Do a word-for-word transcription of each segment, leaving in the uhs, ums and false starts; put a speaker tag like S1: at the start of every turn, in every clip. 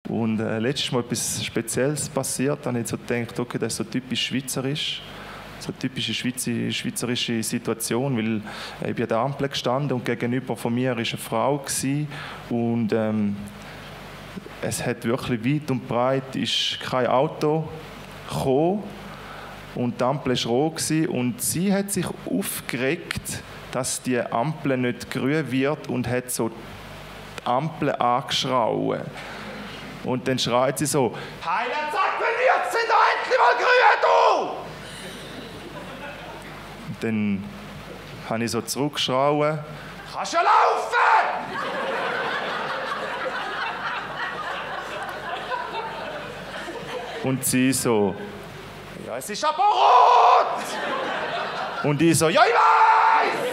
S1: Und äh, letztes Mal etwas Spezielles passiert, dann habe ich so gedacht, okay, das ist so typisch schweizerisch. So eine typische Schweizer, schweizerische Situation, weil ich bin an der Ampel gestanden und gegenüber von mir war eine Frau gewesen, und ähm, es hat wirklich weit und breit ist kein Auto gekommen und die Ampel war rot gewesen, und sie hat sich aufgeregt, dass die Ampel nicht grün wird, und hat so die Ampel angeschrauen. Und dann schreit sie so: «Heile, sag mir jetzt, sind da endlich mal grün, du!» Und dann habe ich so zurückgeschrauen: «Kannst ja laufen!» Und sie so: «Ja, es ist aber rot!» Und ich so: «Ja, ich weiß!»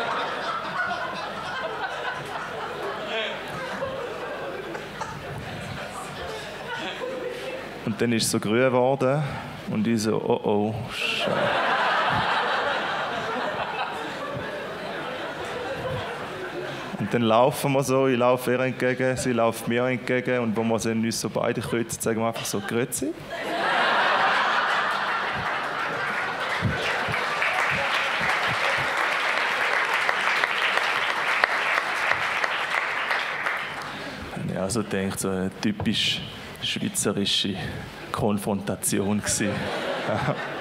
S1: Und dann ist es so grün geworden und ich so: «Oh oh, Scheiße.» Und dann laufen wir so, ich laufe ihr entgegen, sie läuft mir entgegen, und wenn wir uns so beide kreuzen, sagen wir einfach so: «Grüezi.» Ich also denke, so eine typisch schweizerische Konfrontation gewesen.